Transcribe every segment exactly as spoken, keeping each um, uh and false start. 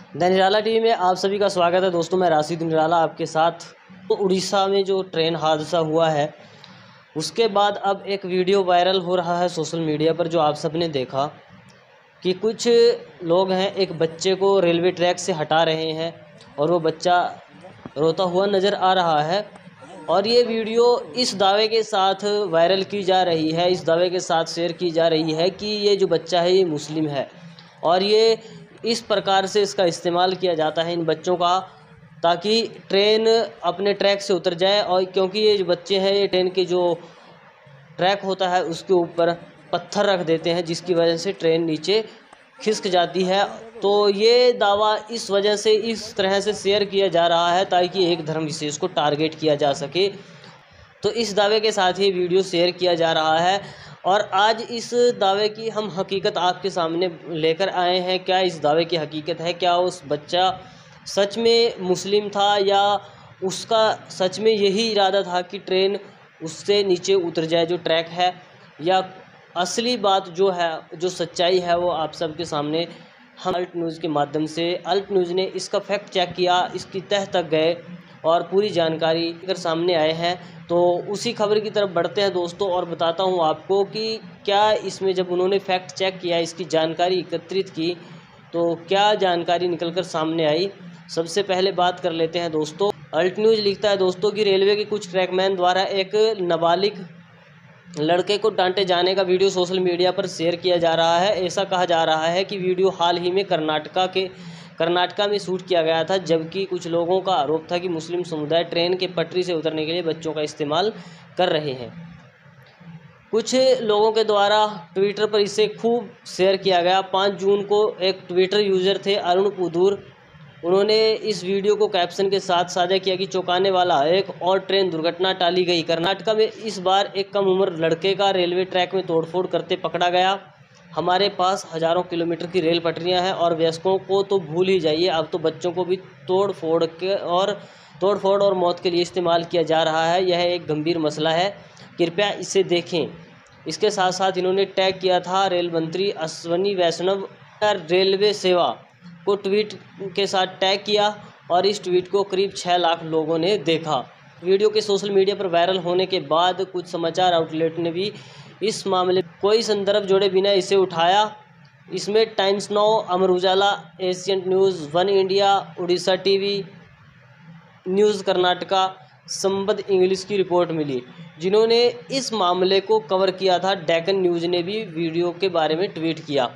The Nirala TV में आप सभी का स्वागत है दोस्तों। मैं राशिद निराला आपके साथ। तो उड़ीसा में जो ट्रेन हादसा हुआ है उसके बाद अब एक वीडियो वायरल हो रहा है सोशल मीडिया पर, जो आप सबने देखा कि कुछ लोग हैं एक बच्चे को रेलवे ट्रैक से हटा रहे हैं और वो बच्चा रोता हुआ नज़र आ रहा है। और ये वीडियो इस दावे के साथ वायरल की जा रही है, इस दावे के साथ शेयर की जा रही है कि ये जो बच्चा है ये मुस्लिम है और ये इस प्रकार से इसका इस्तेमाल किया जाता है इन बच्चों का, ताकि ट्रेन अपने ट्रैक से उतर जाए। और क्योंकि ये जो बच्चे हैं ये ट्रेन के जो ट्रैक होता है उसके ऊपर पत्थर रख देते हैं, जिसकी वजह से ट्रेन नीचे खिसक जाती है। तो ये दावा इस वजह से इस तरह से शेयर किया जा रहा है ताकि एक धर्म विशेष को टारगेट किया जा सके। तो इस दावे के साथ ही वीडियो शेयर किया जा रहा है और आज इस दावे की हम हकीकत आपके सामने लेकर आए हैं। क्या इस दावे की हकीकत है? क्या उस बच्चा सच में मुस्लिम था या उसका सच में यही इरादा था कि ट्रेन उससे नीचे उतर जाए जो ट्रैक है, या असली बात जो है, जो सच्चाई है वो आप सबके सामने हम अल्ट न्यूज़ के माध्यम से, अल्ट न्यूज़ ने इसका फैक्ट चेक किया, इसकी तह तक गए और पूरी जानकारी लेकर सामने आए हैं। तो उसी खबर की तरफ बढ़ते हैं दोस्तों और बताता हूं आपको कि क्या इसमें जब उन्होंने फैक्ट चेक किया, इसकी जानकारी एकत्रित की, तो क्या जानकारी निकलकर सामने आई। सबसे पहले बात कर लेते हैं दोस्तों। अल्ट न्यूज़ लिखता है दोस्तों कि रेलवे के कुछ ट्रैकमैन द्वारा एक नाबालिग लड़के को डांटे जाने का वीडियो सोशल मीडिया पर शेयर किया जा रहा है। ऐसा कहा जा रहा है कि वीडियो हाल ही में कर्नाटका के कर्नाटका में शूट किया गया था, जबकि कुछ लोगों का आरोप था कि मुस्लिम समुदाय ट्रेन के पटरी से उतरने के लिए बच्चों का इस्तेमाल कर रहे हैं। कुछ लोगों के द्वारा ट्विटर पर इसे खूब शेयर किया गया। पाँच जून को एक ट्विटर यूज़र थे अरुण पुदूर, उन्होंने इस वीडियो को कैप्शन के साथ साझा किया कि चौंकाने वाला, एक और ट्रेन दुर्घटना टाली गई। कर्नाटका में इस बार एक कम उम्र लड़के का रेलवे ट्रैक में तोड़फोड़ करते पकड़ा गया। हमारे पास हज़ारों किलोमीटर की रेल पटरियां हैं और वयस्कों को तो भूल ही जाइए, अब तो बच्चों को भी तोड़ फोड़ के और तोड़ फोड़ और मौत के लिए इस्तेमाल किया जा रहा है। यह एक गंभीर मसला है, कृपया इसे देखें। इसके साथ साथ इन्होंने टैग किया था रेल मंत्री अश्वनी वैष्णव, रेलवे सेवा को ट्वीट के साथ टैग किया और इस ट्वीट को करीब छः लाख लोगों ने देखा। वीडियो के सोशल मीडिया पर वायरल होने के बाद कुछ समाचार आउटलेट ने भी इस मामले में कोई संदर्भ जोड़े बिना इसे उठाया। इसमें Times Now, Amar Ujala, Asian news, one India, Orissa TV news Karnataka, Sambad English की रिपोर्ट मिली, जिन्होंने इस मामले को कवर किया था। डेक्कन न्यूज़ ने भी वीडियो के बारे में ट्वीट किया।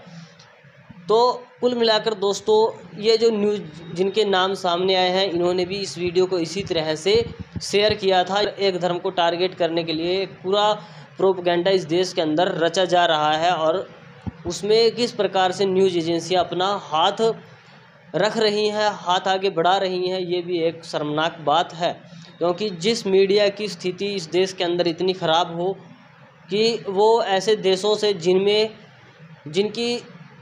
तो कुल मिलाकर दोस्तों ये जो न्यूज़ जिनके नाम सामने आए हैं, इन्होंने भी इस वीडियो को इसी तरह से शेयर किया था। एक धर्म को टारगेट करने के लिए एक पूरा प्रोपेगेंडा इस देश के अंदर रचा जा रहा है और उसमें किस प्रकार से न्यूज़ एजेंसियां अपना हाथ रख रही हैं, हाथ आगे बढ़ा रही हैं, ये भी एक शर्मनाक बात है। क्योंकि जिस मीडिया की स्थिति इस देश के अंदर इतनी ख़राब हो कि वो ऐसे देशों से जिनमें जिनकी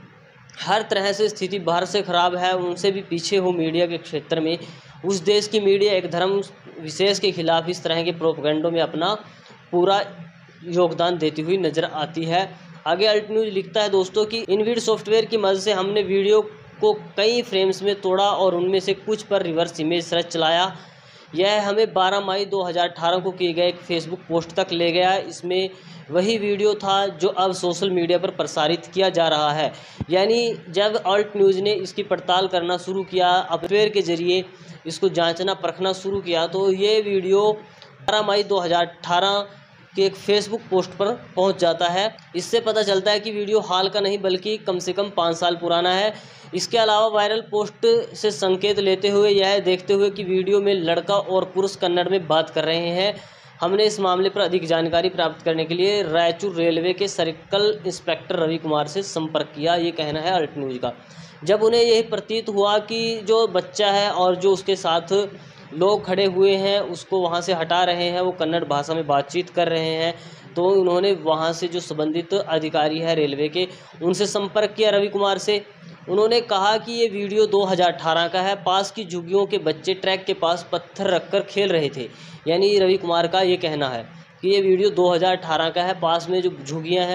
हर तरह से स्थिति बाहर से ख़राब है, उनसे भी पीछे हो मीडिया के क्षेत्र में, उस देश की मीडिया एक धर्म विशेष के खिलाफ इस तरह के प्रोपेगेंडों में अपना पूरा योगदान देती हुई नज़र आती है। आगे अल्ट न्यूज़ लिखता है दोस्तों कि इनविड सॉफ्टवेयर की मदद से हमने वीडियो को कई फ्रेम्स में तोड़ा और उनमें से कुछ पर रिवर्स इमेज सर्च चलाया। यह हमें बारह मई दो हज़ार अठारह को किए गए एक फेसबुक पोस्ट तक ले गया। इसमें वही वीडियो था जो अब सोशल मीडिया पर प्रसारित किया जा रहा है। यानी जब अल्ट न्यूज़ ने इसकी पड़ताल करना शुरू किया, सॉफ्टवेयर के ज़रिए इसको जांचना परखना शुरू किया, तो ये वीडियो बारह मई दो हज़ार अठारह के एक फेसबुक पोस्ट पर पहुंच जाता है। इससे पता चलता है कि वीडियो हाल का नहीं बल्कि कम से कम पाँच साल पुराना है। इसके अलावा वायरल पोस्ट से संकेत लेते हुए यह देखते हुए कि वीडियो में लड़का और पुरुष कन्नड़ में बात कर रहे हैं, हमने इस मामले पर अधिक जानकारी प्राप्त करने के लिए रायचूर रेलवे के सर्कल इंस्पेक्टर रवि कुमार से संपर्क किया। ये कहना है अल्ट न्यूज़ का। जब उन्हें यही प्रतीत हुआ कि जो बच्चा है और जो उसके साथ लोग खड़े हुए हैं उसको वहाँ से हटा रहे हैं, वो कन्नड़ भाषा में बातचीत कर रहे हैं, तो उन्होंने वहाँ से जो संबंधित अधिकारी है रेलवे के, उनसे संपर्क किया रवि कुमार से। उन्होंने कहा कि ये वीडियो दो हज़ार अठारह का है, पास की झुग्गियों के बच्चे ट्रैक के पास पत्थर रखकर खेल रहे थे। यानी रवि कुमार का ये कहना है कि ये वीडियो दो हज़ार अठारह का है, पास में जो झुग्गियाँ हैं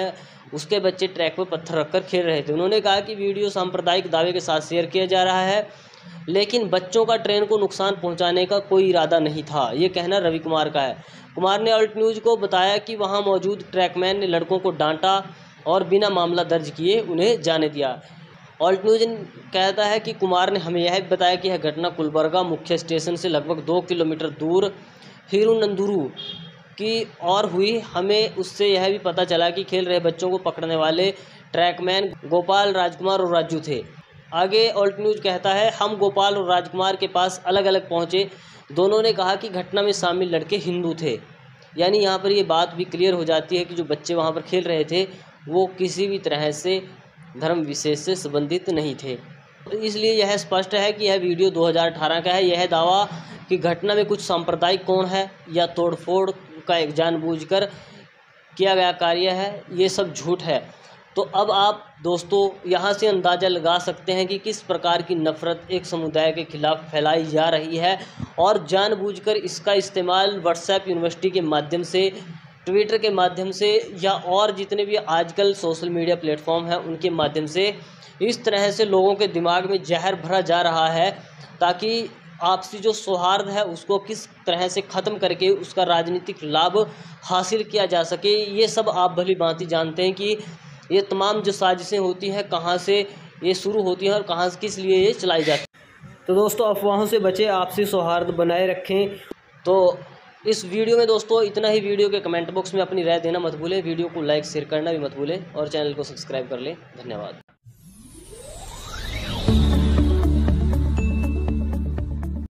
उसके बच्चे ट्रैक पर पत्थर रखकर खेल रहे थे। उन्होंने कहा कि वीडियो सांप्रदायिक दावे के साथ शेयर किया जा रहा है, लेकिन बच्चों का ट्रेन को नुकसान पहुंचाने का कोई इरादा नहीं था, ये कहना रवि कुमार का है। कुमार ने अल्ट न्यूज़ को बताया कि वहां मौजूद ट्रैकमैन ने लड़कों को डांटा और बिना मामला दर्ज किए उन्हें जाने दिया। ऑल्ट न्यूज़ कहता है कि कुमार ने हमें यह बताया कि यह घटना गुलबर्गा मुख्य स्टेशन से लगभग दो किलोमीटर दूर हिरुनंदुरु की और हुई। हमें उससे यह भी पता चला कि खेल रहे बच्चों को पकड़ने वाले ट्रैकमैन गोपाल, राजकुमार और राजू थे। आगे ऑल्ट न्यूज़ कहता है, हम गोपाल और राजकुमार के पास अलग अलग पहुंचे। दोनों ने कहा कि घटना में शामिल लड़के हिंदू थे। यानी यहाँ पर ये बात भी क्लियर हो जाती है कि जो बच्चे वहाँ पर खेल रहे थे वो किसी भी तरह से धर्म विशेष से संबंधित नहीं थे। तो इसलिए यह स्पष्ट है कि यह वीडियो दो हज़ार अठारह का है। यह दावा कि घटना में कुछ सांप्रदायिक कोण है या तोड़फोड़ का एक जानबूझकर किया गया कार्य है, ये सब झूठ है। तो अब आप दोस्तों यहाँ से अंदाज़ा लगा सकते हैं कि किस प्रकार की नफ़रत एक समुदाय के खिलाफ फैलाई जा रही है और जानबूझकर इसका इस्तेमाल व्हाट्सएप यूनिवर्सिटी के माध्यम से, ट्विटर के माध्यम से या और जितने भी आजकल सोशल मीडिया प्लेटफॉर्म हैं उनके माध्यम से इस तरह से लोगों के दिमाग में जहर भरा जा रहा है, ताकि आपसी जो सौहार्द है उसको किस तरह से ख़त्म करके उसका राजनीतिक लाभ हासिल किया जा सके। ये सब आप भली भांति जानते हैं कि ये तमाम जो साजिशें होती हैं कहाँ से ये शुरू होती हैं और कहाँ से किस लिए ये चलाई जाती है। तो दोस्तों अफवाहों से बचे, आपसी सौहार्द बनाए रखें। तो इस वीडियो में दोस्तों इतना ही। वीडियो के कमेंट बॉक्स में अपनी राय देना मत भूलें, वीडियो को लाइक शेयर करना भी मत भूलें और चैनल को सब्सक्राइब कर लें। धन्यवाद।